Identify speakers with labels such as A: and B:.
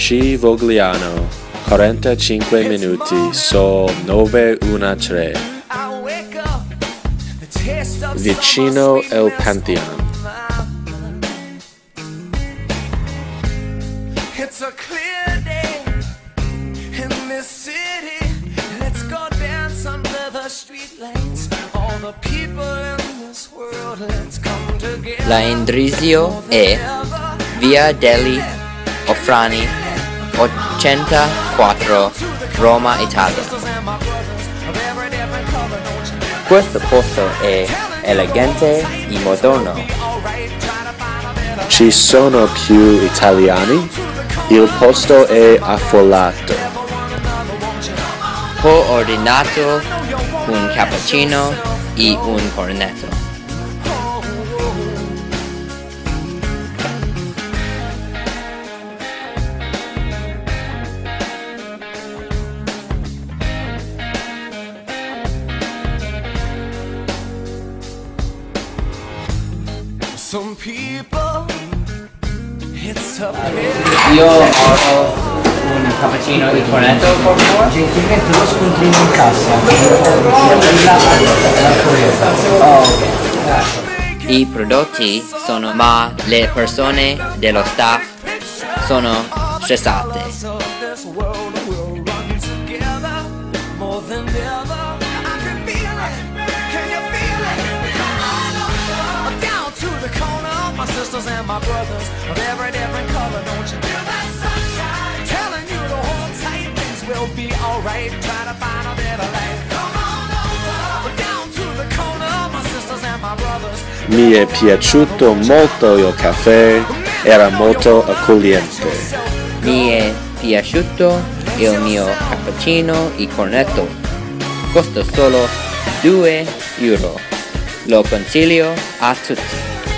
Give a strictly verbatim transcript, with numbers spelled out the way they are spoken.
A: C. Vogliano, quarantacinque minuti, Sol nove uno tre, vicino El Pantheon.
B: It's a clear day in this city. Let's go dance under the street lights. All the people in this world, let's come together.
C: La Indrisio è via degli Ofrani ottantaquattro, Roma, Italia. Questo posto è elegante e moderno.
A: Ci sono più italiani? Il posto è affollato.
C: Ho ordinato un cappuccino e un cornetto.
B: Some people, it's a
C: Io ordino un cappuccino e cornetto, per favore.
D: Gentilmente lo scontrino in cassa.
C: Oh, ok. I prodotti sono, ma le persone dello staff sono stressate.
B: My sisters and my brothers of every different color, don't you feel that sunshine? Telling you to hold tight, things will be alright. Try to find a better life. Come on over, down to the corner, my sisters and my brothers.
A: Mi è piaciuto molto il caffè, era molto accogliente.
C: Mi è piaciuto il mio cappuccino e cornetto. Costa solo due euro. Lo consiglio a tutti.